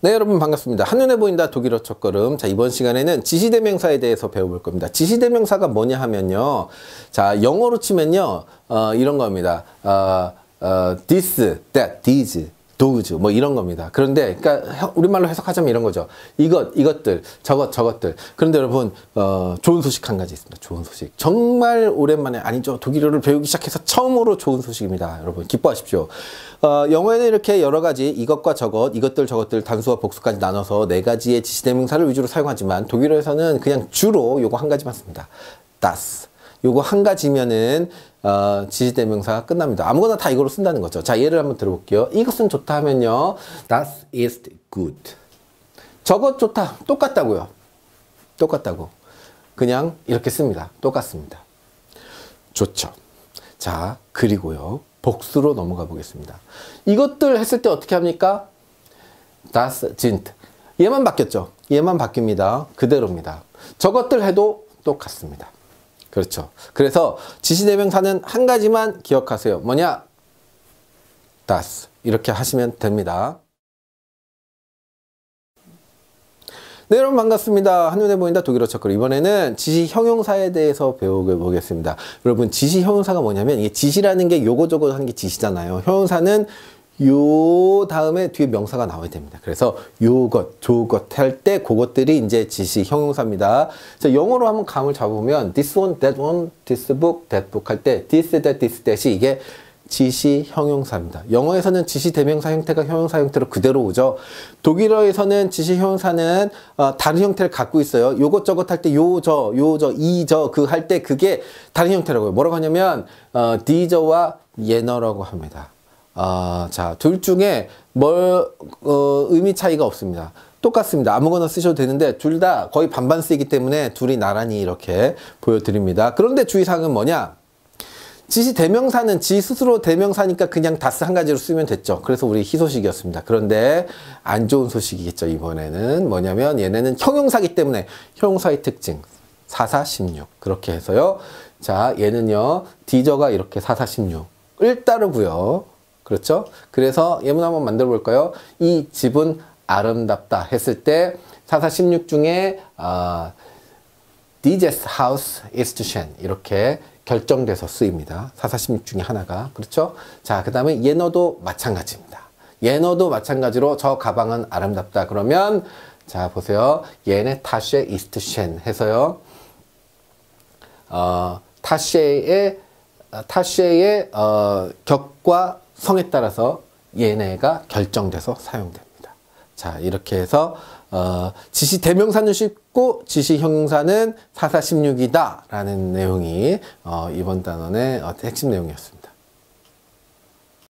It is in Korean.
네, 여러분 반갑습니다. 한눈에 보인다 독일어 첫걸음. 자, 이번 시간에는 지시대명사에 대해서 배워볼 겁니다. 지시대명사가 뭐냐 하면요. 자, 영어로 치면요. 이런 겁니다. this, that, these, those 뭐 이런 겁니다. 그런데 그러니까 우리말로 해석하자면 이런 거죠. 이것들, 저것들. 그런데 여러분 좋은 소식 한 가지 있습니다. 좋은 소식. 정말 오랜만에 아니죠. 독일어를 배우기 시작해서 처음으로 좋은 소식입니다. 여러분 기뻐하십시오. 영어에는 이렇게 여러 가지 이것과 저것, 이것들, 저것들, 단수와 복수까지 나눠서 네 가지의 지시대명사를 위주로 사용하지만 독일어에서는 그냥 주로 요거 한 가지만 씁니다. das. 요거 한 가지면은 지시대명사가 끝납니다. 아무거나 다 이거로 쓴다는 거죠. 자, 예를 한번 들어볼게요. 이것은 좋다 하면요. Das ist gut. 저것 좋다. 똑같다고요. 똑같다고. 그냥 이렇게 씁니다. 똑같습니다. 좋죠. 자, 그리고요. 복수로 넘어가 보겠습니다. 이것들 했을 때 어떻게 합니까? Das sind. 얘만 바뀌었죠. 얘만 바뀝니다. 그대로입니다. 저것들 해도 똑같습니다. 그렇죠. 그래서 지시대명사는 한 가지만 기억하세요. 뭐냐? das. 이렇게 하시면 됩니다. 네, 여러분 반갑습니다. 한눈에 보인다 독일어 첫걸음. 이번에는 지시형용사에 대해서 배워보겠습니다. 여러분 지시형용사가 뭐냐면 이게 지시라는 게 요거저거 하는 게 지시잖아요. 형용사는 요 다음에 뒤에 명사가 나와야 됩니다. 그래서 요것, 저것 할 때 그것들이 이제 지시 형용사입니다. 자, 영어로 한번 감을 잡으면 this one, that one, this book, that book 할 때 this, that, this, that이 이게 지시 형용사입니다. 영어에서는 지시 대명사 형태가 형용사 형태로 그대로 오죠. 독일어에서는 지시 형용사는 다른 형태를 갖고 있어요. 요것 저것 할 때 요 저, 이 저 그 할 때 그게 다른 형태라고요. 뭐라고 하냐면 디저와 예너라고 합니다. 자, 둘 중에 의미 차이가 없습니다. 똑같습니다. 아무거나 쓰셔도 되는데 둘 다 거의 반반 쓰이기 때문에 둘이 나란히 이렇게 보여드립니다. 그런데 주의사항은 뭐냐? 지시 대명사는 지 스스로 대명사니까 그냥 das 한 가지로 쓰면 됐죠. 그래서 우리 희소식이었습니다. 그런데 안 좋은 소식이겠죠. 이번에는 뭐냐면 얘네는 형용사기 때문에 형용사의 특징 4416 그렇게 해서요. 자, 얘는요. 디저가 이렇게 4416을 따르고요. 그렇죠? 그래서 예문 한번 만들어 볼까요? 이 집은 아름답다 했을 때 4416 중에 Dieses Haus ist schön 이렇게 결정돼서 쓰입니다. 4416 중에 하나가. 그렇죠? 자, 그 다음에 예너도 마찬가지입니다. 예너도 마찬가지로 저 가방은 아름답다. 그러면 자, 보세요. 얘네 타쉐 ist schön 해서요. 타쉐의 격과 성에 따라서 얘네가 결정돼서 사용됩니다. 자, 이렇게 해서 지시 대명사는 쉽고 지시 형용사는 4416이다 라는 내용이 이번 단원의 핵심 내용이었습니다.